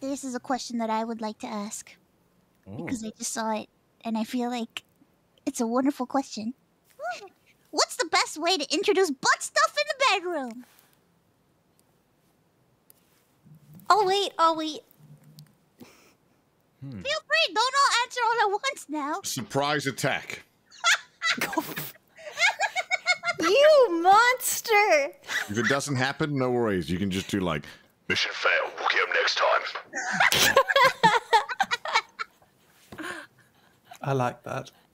this is a question that I would like to ask. Because I just saw it, and I feel like it's a wonderful question. What's the best way to introduce butt stuff in the bedroom? I'll wait. Feel free, don't all answer all at once now. Surprise attack. You monster! If it doesn't happen, no worries. You can just do like, mission failed. We'll get him next time. I like that.